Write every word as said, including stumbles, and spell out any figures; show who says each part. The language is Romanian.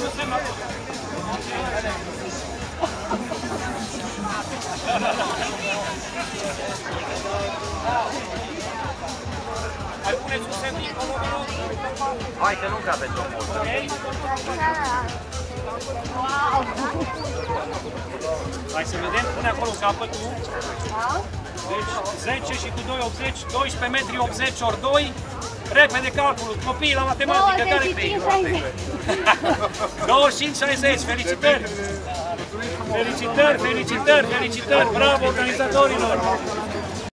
Speaker 1: Hai, puneți un semn dincolo, vă rog.
Speaker 2: Hai că nu cape domnul.
Speaker 1: Hai să vedem, pune acolo capătul. Deci zece și cu doi, optzeci, doisprezece metri, optzeci ori doi. Repede calculul, copiii la matematică, care
Speaker 3: douăzeci și cinci șaizeci.
Speaker 1: douăzeci și cinci șaizeci, felicitări! Felicitări, felicitări, felicitări! Bravo organizatorilor!